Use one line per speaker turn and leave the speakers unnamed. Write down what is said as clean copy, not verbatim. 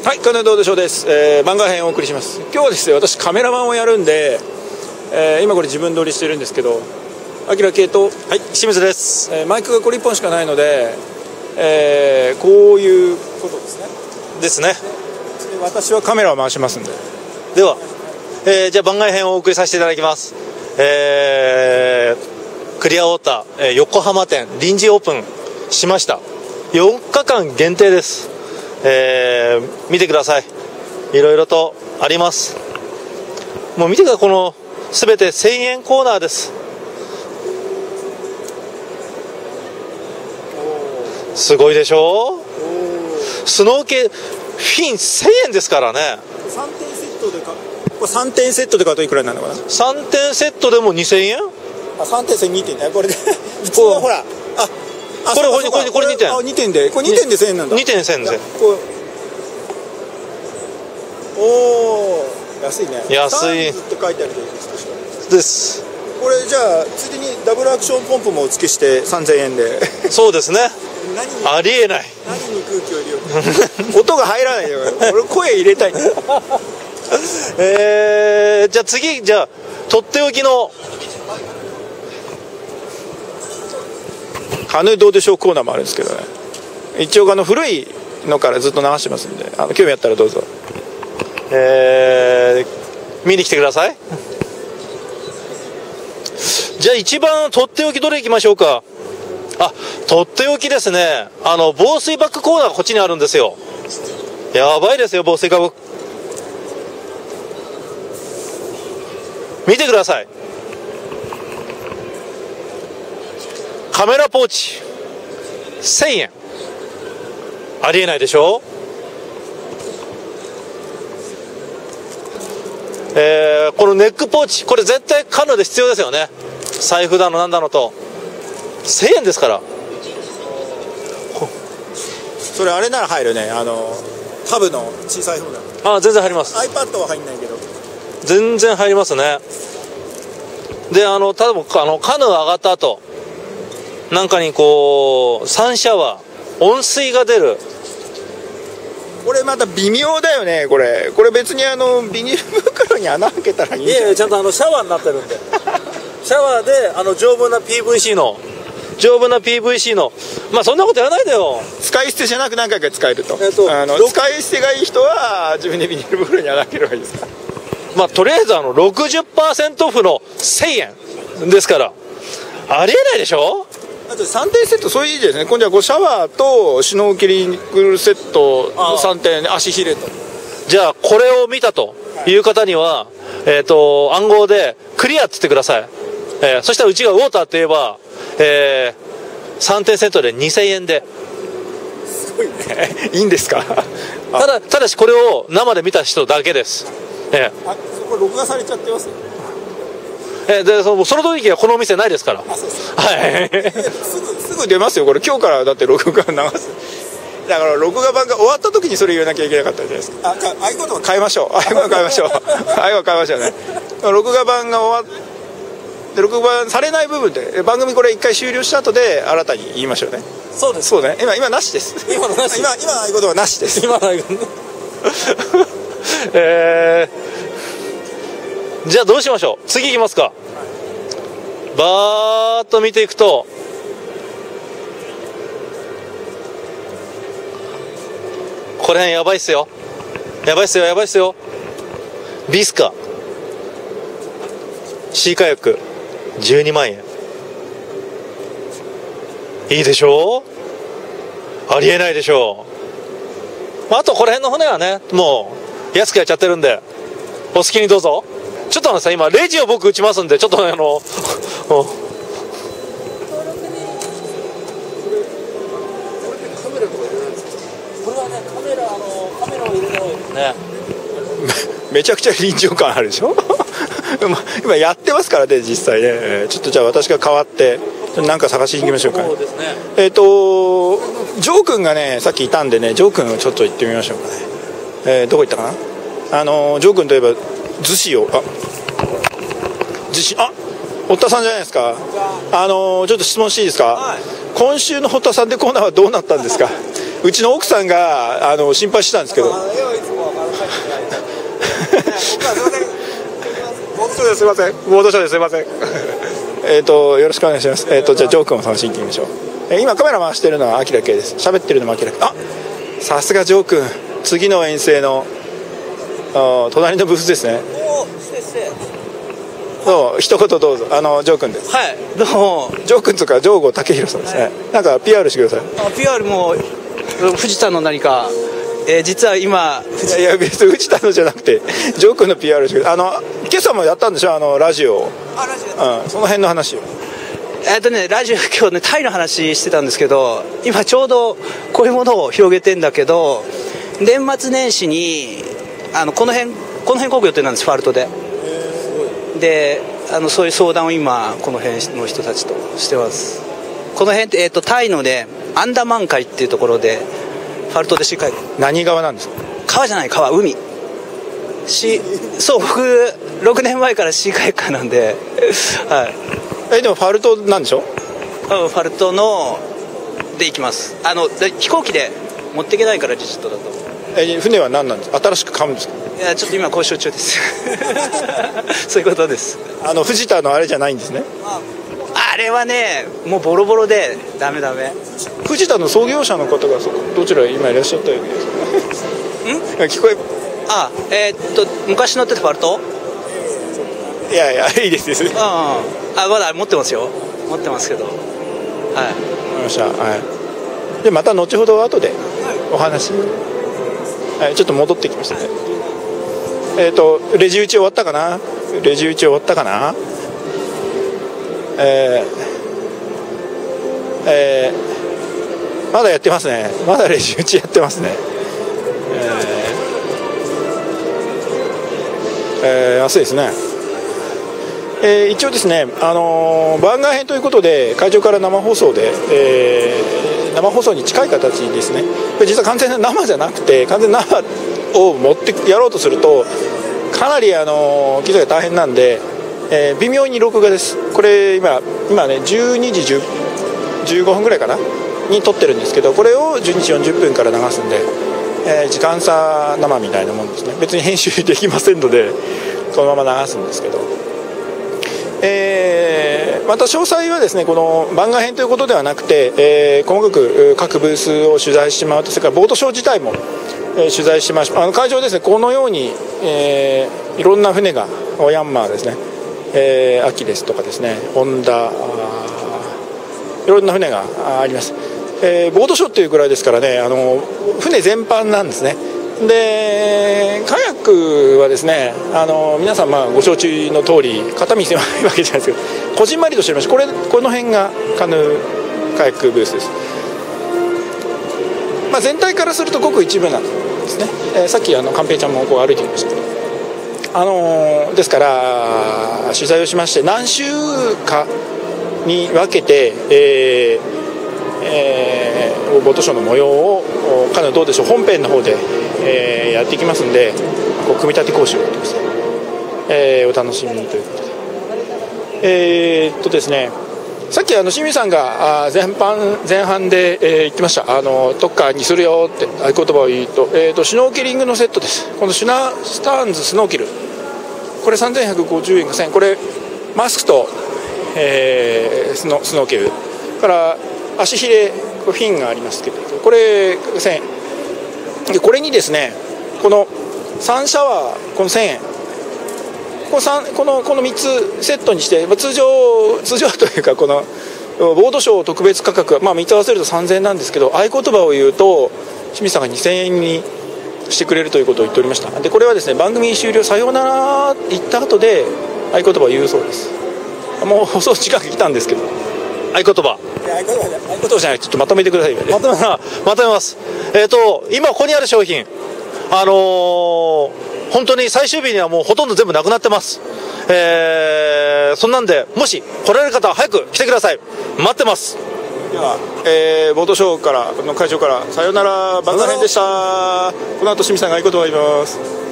はい、金どうでしょうです。番外編をお送りします。今日はですね、私カメラマンをやるんで、今これ自分撮りしてるんですけど、アキラ系と、
はい、清水です。
マイクがこれ1本しかないので、こういうことですね。
ですね。
私はカメラを回しますんで。
では、じゃあ番外編をお送りさせていただきます。クリアウォーター、横浜店臨時オープンしました。4日間限定です。見てください。いろいろとあります。もう見てください。この全て1000円コーナーです。すごいでしょ。スノーケフィン1000円ですからね。
3点セットでか、これ3点セットで買うといくらになるのかな。
3点セットでも2000円。
あ、3点1000、2点ね。これで普通はほら、
これ2点。
2点で、これ2点で1000円なんだ。
2点1000円で。
おお、安いね。
安い。
って書いてある
です。
これじゃあついでにダブルアクションポンプもお付けして3000円で。
そうですね。ありえない。
何に空気を入れよう。音が入らないよ。俺声入れたい。
じゃあ次、じゃあとっておきの
カヌーどうでしょうコーナーもあるんですけどね。一応古いのからずっと流してますんで、興味あったらどうぞ。
見に来てください。じゃあ一番とっておきどれいきましょうか。とっておきですね。防水バッグコーナーがこっちにあるんですよ。やばいですよ、防水バッグ。見てください。カメラポーチ1000円。ありえないでしょ。このネックポーチ、これ絶対カヌーで必要ですよね。財布だのなんだのと1000円ですから。
それあれなら入るね。タブの小さい方だ。
全然入ります。
iPad は入んないけど
全然入りますね。で、例えばカヌー上がった後なんかにこうサンシャワー、温水が出る。こ
れまた微妙だよね。これ別にビニール袋に穴開けたらいいんじゃない。
いやちゃんとシャワーになってるんでシャワーで丈夫な PVC のまあそんなことやらないでよ。
使い捨てじゃなく何回か使えると。使い捨てがいい人は自分でビニール袋に穴開ければいいですか。
まあとりあえず60% オフの1000円ですからありえないでしょ。
あと3点セット、そういういいですね。今度はシャワーとシュノーケリングセット3点、足ひれと。
じゃあこれを見たという方には、暗号でクリアって言ってください。そしたらうちがウォーターって言えば、3点セットで2000円で。
すごいね。いいんですか。
ただしこれを生で見た人だけです。
これ録画されちゃってます。
でその時はこのお店ないですから。
そうです。
はい
すぐ出ますよ。これ今日からだって録画流す。だから録画版が終わった時にそれ言わなきゃいけなかったじゃないですか。合言葉変えましょう。合言葉変えましょうね。録画版が終わって録画されない部分で番組これ一回終了した後で新たに言いましょうね。
そうです。
そうね。今なしです。今の合言葉なしです。
今の合言葉じゃあどうしましょう。次いきますか。バーッと見ていくとこれやばいっすよ。ビスカ C カヤック12万円。いいでしょう。ありえないでしょう。あとこの辺の骨はねもう安くやっちゃってるんでお好きにどうぞ。ちょっとさ今レジを僕打ちますんでちょっとこれはねカメラを入れるのね
めちゃくちゃ臨場感あるでしょ今やってますからね実際ね。ちょっとじゃあ私が代わって何か探しに行きましょうか。
そうですね。
ジョー君がねさっきいたんでね、ジョー君をちょっと行ってみましょうかね。どこ行ったかな。ジョー君といえば逗子を堀田さんじゃないですか。ちょっと質問していいですか。はい、今週の堀田さんでコーナーはどうなったんですか。 うちの奥さんが心配してたんですけど。すいません、ボードショーですいません。よろしくお願いします。じゃあジョー君を楽しんでみましょう。今カメラ回してるのはアキラ系です。喋ってるのもアキラ系。あ、さすがジョー君、次の遠征の隣のブースですね。そう、一言どうぞ。ジョー君です。
はい、どうも。
ジョー君とかジョーゴ武弘さんですね、はい、なんか PR してください。
PR も藤田の何か、実は今
いや別に藤田のじゃなくてジョー君の PR してください。今朝もやったんでしょ、ラジオ。
ラジオ、
その辺の話を。
ラジオ今日ね、タイの話してたんですけど、今ちょうどこういうものを広げてんだけど、年末年始にこの辺こぐ予定なんです、ファルトで。でそういう相談を今この辺の人たちとしてます。この辺って、タイのね、アンダマン海っていうところでファルトでシーカヤック。
何川なんですか？
川じゃない、川、海。そう、僕6年前からシーカヤッカーなんではい。
でもファルトなんでしょ？
ファルトので行きます。飛行機で持っていけないから、リジットだと。
船は何なんですか？新しく買うんですか？
いや、ちょっと今交渉中ですそういうことです。
藤田のあれじゃないんですね。
あれはね、もうボロボロでダメ。
藤田の創業者の方がどちら今いらっしゃったようです聞こえ。
昔乗ってたファルト？
いやいいです
まだ持ってますよ。持ってますけど。はい。
わかりました。はい。でまた後ほど後でお話。はい、ちょっと戻ってきましたね。レジ打ち終わったかな。まだやってますね。まだレジ打ちやってますね。安いですね。一応ですね、番外編ということで会場から生放送で、生放送に近い形ですね。これ実は完全な生じゃなくて、完全な生を持ってやろうとするとかなり機材が大変なんで、微妙に録画です。これ今ね12時15分ぐらいかなに撮ってるんですけど、これを12時40分から流すんで、時間差生みたいなもんですね。別に編集できませんのでこのまま流すんですけど、また詳細はですね、この番外編ということではなくて、細かく各ブースを取材してもらうと、それからボートショー自体も、取材しました。会場ですね、このように、いろんな船がヤンマーですね、アキレスとかですね、ホンダ、いろんな船があります。ボートショーっていうぐらいですからね、船全般なんですね。でカヤックはですね、皆さんご承知の通り肩身狭いわけじゃないですけど、こじんまりとしておりまして、この辺がカヌーカヤックブースです。全体からするとごく一部なんですね。さっき寛平ちゃんもこう歩いてきましたけど、ですから取材をしまして、何週かに分けて、ボートショーの模様をカヌーどうでしょう本編の方で、やっていきますんで、組み立て講習をやってます、お楽しみにということで、ですね、さっき清水さんが前半で、言ってました。特価にするよって合言葉を言うと、シュノーケリングのセットです。このスターンズスノーケル、これ3150円が1000円、これマスクと、スノーケルから足ひれフィンがありますけど、これ1000円で、これにですね、この3シャワー、この1000円、この3つセットにして、通常というか、このボードショー特別価格、3つ合わせると3000円なんですけど、合言葉を言うと清水さんが2000円にしてくれるということを言っておりました。でこれはですね、番組終了さようなら言った後で合言葉を言うそうです。もう放送時間が来たんですけど、
合言葉
じゃない、ちょっとまとめてくださいよ、ね、
まとめます。今ここにある商品、本当に最終日にはもうほとんど全部なくなってます。そんなんで、もし来られる方は早く来てください。待ってます。
では、ボートショーからの会場からさようなら番外編でした。この後清水さんが合言葉を言います。